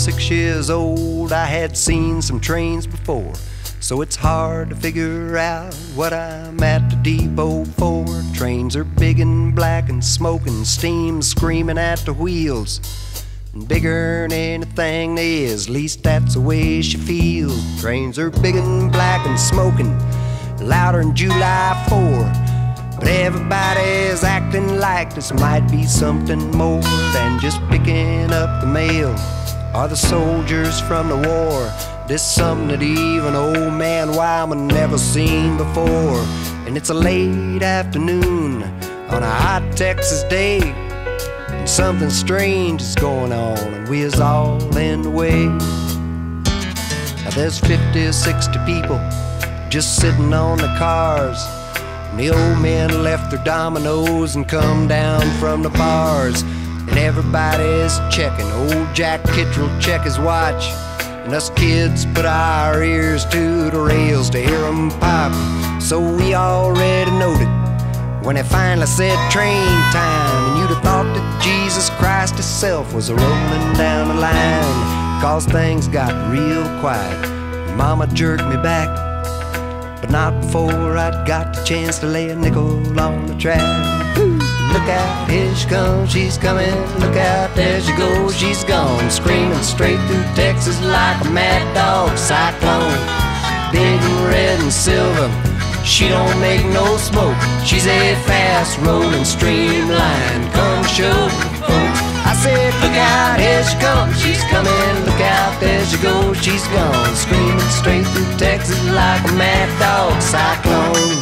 6 years old, I had seen some trains before, so it's hard to figure out what I'm at the depot for. Trains are big and black and smoking, steam screaming at the wheels, and bigger than anything there is, at least that's the way she feels. Trains are big and black and smoking, louder than July 4, but everybody's acting like this might be something more than just picking up the mail or the soldiers from the war. This something that even old man Wyman never seen before. And it's a late afternoon on a hot Texas day, and something strange is going on, and we is all in the way. Now there's 50 or 60 people just sitting on the cars, and the old men left their dominoes and come down from the bars. And everybody's checking. Old Jack Kittrell check his watch, and us kids put our ears to the rails to hear 'em pop. So we already noted when it finally said train time, and you'd have thought that Jesus Christ himself was a-rolling down the line, 'cause things got real quiet. Mama jerked me back, but not before I'd got the chance to lay a nickel on the track. Look out, here she comes, she's coming. Look out, there she goes, she's gone. Screaming straight through Texas like a mad dog cyclone. Big and red and silver, she don't make no smoke. She's a fast rolling streamline. Come show folks. I said, look out, here she comes, she's coming. Look out, there she goes, she's gone. Screaming straight through Texas like a mad dog cyclone.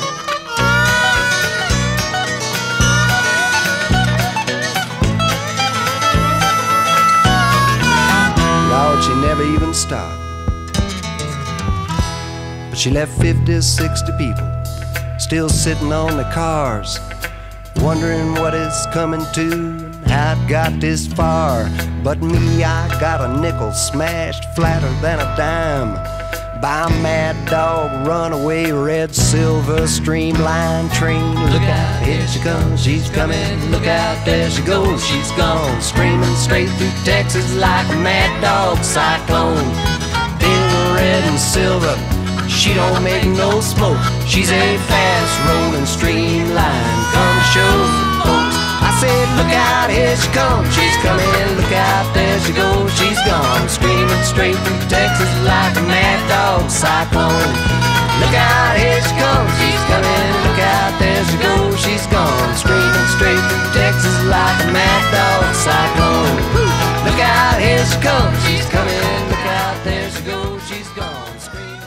She never even stopped, but she left 50 or 60 people still sitting on the cars, wondering what it's coming to and how it got this far. But me, I got a nickel smashed flatter than a dime by a mad dog runaway red silver streamline train. Look out, here she comes, she's coming. Look out, there she goes, she's gone. Screaming straight through Texas like a mad dog cyclone. Big red and silver, she don't make no smoke. She's a fast rolling streamline. Come show folks. I said, look out, here she comes, she's coming. Look out, there she goes, she's gone. Screaming straight through Texas like a mad dog cyclone. Look out, here she comes, she's coming. Look out, there she goes, she's gone. Screaming straight through Texas like a mad dog cyclone. Look out, here she comes, she's coming. Look out, there she goes, she's gone. Screaming.